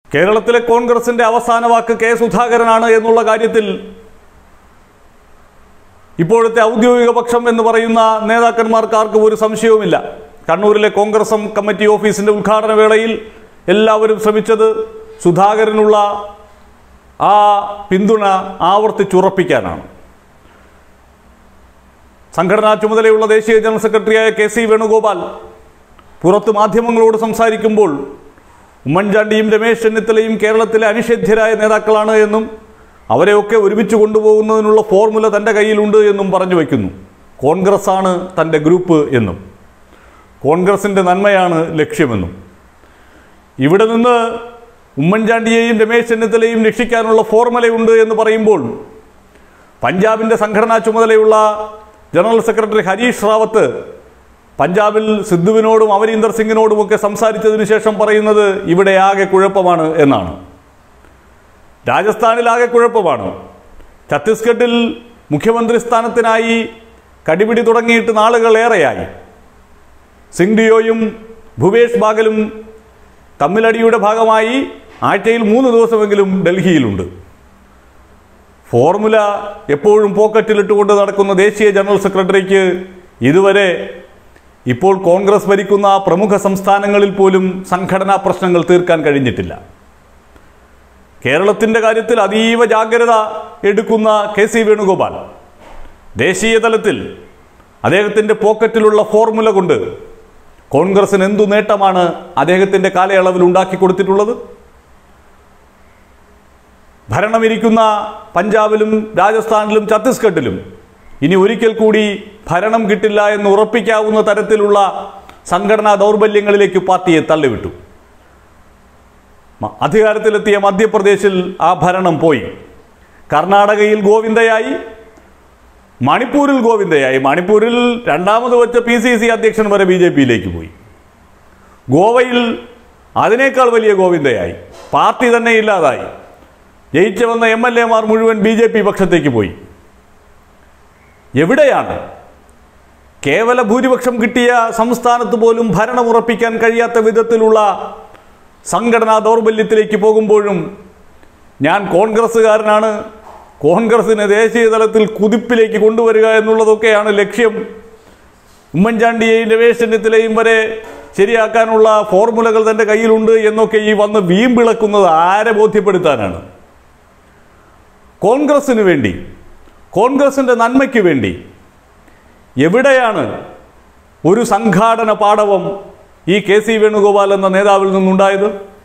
കേരളത്തിലെ കോൺഗ്രസിന്റെ അവസാന വാക്ക് കെ സുധാകരനാണ് എന്നുള്ള കാര്യത്തിൽ ഇപ്പോഴത്തെ ഔദ്യോഗിക പക്ഷം എന്ന് പറയുന്ന നേതാക്കന്മാർക്ക് ആർക്കും ഒരു സംശയവുമില്ല. കണ്ണൂരിലെ കോൺഗ്രസ് കമ്മിറ്റി ഓഫീസിന്റെ ഉദ്ഘാടന വേളയിൽ എല്ലാവരും ശ്രമിച്ചത് സുധാകരനുള്ള ആ പിന്തുണ ആവർത്തിച്ചുറപ്പിക്കാനാണ്. സംഘടനാ ചുമതലയുള്ള ദേശീയ ജനറൽ സെക്രട്ടറിയായ കെ സി വേണുഗോപാൽ പുറത്ത് മാധ്യമങ്ങളോട് സംസാരിക്കുമ്പോൾ ഉമ്മൻചാണ്ടിയും രമേശ് ചെന്നിത്തലയും കേരളത്തിലെ അനിഷേധ്യരായ നേതാക്കളാണ് എന്നും അവരെയൊക്കെ ഒരുമിച്ച് കൊണ്ടുപോകുന്നതിനുള്ള ഫോർമുല തൻ്റെ കയ്യിലുണ്ട് എന്നും പറഞ്ഞു വയ്ക്കുന്നു. കോൺഗ്രസ് ആണ് തൻ്റെ ഗ്രൂപ്പ് എന്നും കോൺഗ്രസിൻ്റെ നന്മയാണ് ലക്ഷ്യമെന്നും ഇവിടെ നിന്ന് ഉമ്മൻചാണ്ടിയെയും രമേശ് ചെന്നിത്തലയും രക്ഷിക്കാനുള്ള ഫോർമുലയുണ്ട് എന്ന് പറയുമ്പോൾ പഞ്ചാബിൻ്റെ സംഘടനാ ചുമതലയുള്ള ജനറൽ സെക്രട്ടറി ഹരീഷ് റാവത്ത് പഞ്ചാബിൽ സിദ്ധുവിനോടും അമരീന്ദർ സിംഗിനോടുമൊക്കെ സംസാരിച്ചതിന് ശേഷം പറയുന്നത് ഇവിടെ ആകെ കുഴപ്പമാണ് എന്നാണ്. രാജസ്ഥാനിൽ ആകെ കുഴപ്പമാണ്. ഛത്തീസ്ഗഡിൽ മുഖ്യമന്ത്രി സ്ഥാനത്തിനായി കടിപിടി തുടങ്ങിയിട്ട് നാളുകളേറെയായി. സിംഗ് ഡിയോയും ഭൂപേഷ് ബാഗലും തമ്മിലടിയുടെ ഭാഗമായി ആഴ്ചയിൽ 3 ദിവസമെങ്കിലും ഡൽഹിയിലുണ്ട്. ഫോർമുല എപ്പോഴും പോക്കറ്റിലിട്ടുകൊണ്ട് നടക്കുന്ന ദേശീയ ജനറൽ സെക്രട്ടറിക്ക് ഇതുവരെ ഇപ്പോൾ കോൺഗ്രസ് ഭരിക്കുന്ന പ്രമുഖ സംസ്ഥാനങ്ങളിൽ പോലും സംഘടനാ പ്രശ്നങ്ങൾ തീർക്കാൻ കഴിഞ്ഞിട്ടില്ല. കേരളത്തിൻ്റെ കാര്യത്തിൽ അതീവ ജാഗ്രത എടുക്കുന്ന കെ സി വേണുഗോപാൽ ദേശീയ തലത്തിൽ അദ്ദേഹത്തിൻ്റെ പോക്കറ്റിലുള്ള ഫോർമുല കൊണ്ട് കോൺഗ്രസിന് എന്തു നേട്ടമാണ് അദ്ദേഹത്തിൻ്റെ കാലയളവിൽ ഉണ്ടാക്കി കൊടുത്തിട്ടുള്ളത്? ഭരണമിരിക്കുന്ന പഞ്ചാബിലും രാജസ്ഥാനിലും ഛത്തീസ്ഗഡിലും ഇനി ഒരിക്കൽ കൂടി ഭരണം കിട്ടില്ല എന്ന് ഉറപ്പിക്കാവുന്ന തരത്തിലുള്ള സംഘടനാ ദൗർബല്യങ്ങളിലേക്ക് പാർട്ടിയെ തള്ളിവിട്ടു. അധികാരത്തിലെത്തിയ മധ്യപ്രദേശിൽ ആ ഭരണം പോയി. കർണാടകയിൽ ഗോവിന്ദയായി, മണിപ്പൂരിൽ ഗോവിന്ദയായി. മണിപ്പൂരിൽ രണ്ടാമത് വെച്ച PCC അധ്യക്ഷൻ വരെ BJPയിലേക്ക് പോയി. ഗോവയിൽ അതിനേക്കാൾ വലിയ ഗോവിന്ദയായി. പാർട്ടി തന്നെ ഇല്ലാതായി. ജയിച്ചു വന്ന MLAമാർ മുഴുവൻ BJP പക്ഷത്തേക്ക് പോയി. എവിടെയാണ് കേവല ഭൂരിപക്ഷം കിട്ടിയ സംസ്ഥാനത്ത് പോലും ഭരണം ഉറപ്പിക്കാൻ കഴിയാത്ത വിധത്തിലുള്ള സംഘടനാ ദൗർബല്യത്തിലേക്ക് പോകുമ്പോഴും ഞാൻ കോൺഗ്രസ്സുകാരനാണ്, കോൺഗ്രസിനെ ദേശീയ തലത്തിൽ കുതിപ്പിലേക്ക് കൊണ്ടുവരിക എന്നുള്ളതൊക്കെയാണ് ലക്ഷ്യം, ഉമ്മൻചാണ്ടിയെയും രമേശ് ചെന്നിത്തലയും വരെ ശരിയാക്കാനുള്ള ഫോർമുലകൾ തൻ്റെ കയ്യിലുണ്ട് എന്നൊക്കെ ഈ വന്ന് വീമ്പിളക്കുന്നത് ആരെ ബോധ്യപ്പെടുത്താനാണ്? കോൺഗ്രസിന് വേണ്ടി, കോൺഗ്രസിൻ്റെ നന്മയ്ക്ക് വേണ്ടി എവിടെയാണ് ഒരു സംഘാടന പാടവം ഈ കെ സി വേണുഗോപാൽ എന്ന നേതാവിൽ നിന്നുണ്ടായത്?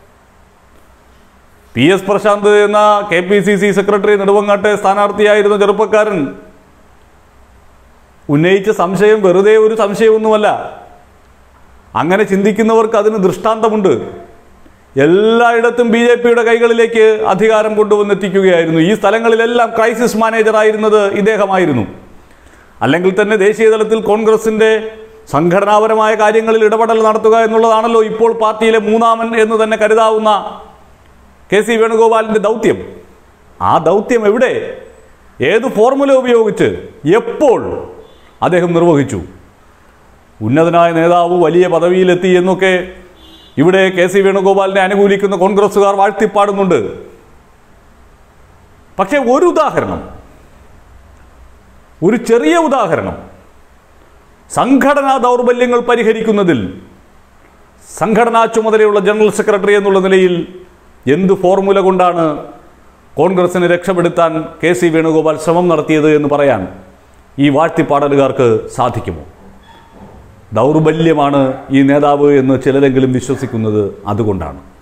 PS പ്രശാന്ത് എന്ന KPCC സെക്രട്ടറി നെടുവങ്ങാട്ടെ സ്ഥാനാർത്ഥിയായിരുന്ന ചെറുപ്പക്കാരൻ ഉന്നയിച്ച സംശയം വെറുതെ ഒരു സംശയമൊന്നുമല്ല. അങ്ങനെ ചിന്തിക്കുന്നവർക്ക് അതിന് ദൃഷ്ടാന്തമുണ്ട്. എല്ലായിടത്തും BJPയുടെ കൈകളിലേക്ക് അധികാരം കൊണ്ടുവന്നെത്തിക്കുകയായിരുന്നു. ഈ സ്ഥലങ്ങളിലെല്ലാം ക്രൈസിസ് മാനേജർ ആയിരുന്നത് ഇദ്ദേഹമായിരുന്നു. അല്ലെങ്കിൽ തന്നെ ദേശീയ തലത്തിൽ കോൺഗ്രസിൻ്റെ സംഘടനാപരമായ കാര്യങ്ങളിൽ ഇടപെടൽ നടത്തുക എന്നുള്ളതാണല്ലോ ഇപ്പോൾ പാർട്ടിയിലെ മൂന്നാമൻ എന്ന് തന്നെ കരുതാവുന്ന കെ സി വേണുഗോപാലിൻ്റെ ദൗത്യം. ആ ദൗത്യം എവിടെ, ഏത് ഫോർമുല ഉപയോഗിച്ച്, എപ്പോൾ അദ്ദേഹം നിർവഹിച്ചു? ഉന്നതനായ നേതാവ് വലിയ പദവിയിലെത്തി എന്നൊക്കെ ഇവിടെ കെ സി വേണുഗോപാലിനെ അനുകൂലിക്കുന്ന കോൺഗ്രസ്സുകാർ വാഴ്ത്തിപ്പാടുന്നുണ്ട്. പക്ഷേ ഒരു ഉദാഹരണം, ഒരു ചെറിയ ഉദാഹരണം, സംഘടനാ ദൗർബല്യങ്ങൾ പരിഹരിക്കുന്നതിൽ സംഘടനാ ചുമതലയുള്ള ജനറൽ സെക്രട്ടറി എന്നുള്ള നിലയിൽ എന്ത് ഫോർമുല കൊണ്ടാണ് കോൺഗ്രസിനെ രക്ഷപ്പെടുത്താൻ കെ സി വേണുഗോപാൽ ശ്രമം നടത്തിയത് എന്ന് പറയാൻ ഈ വാഴ്ത്തിപ്പാടലുകാർക്ക് സാധിക്കുമോ? ദൗർബല്യമാണ് ഈ നേതാവ് എന്ന് ചിലരെങ്കിലും വിശ്വസിക്കുന്നത് അതുകൊണ്ടാണ്.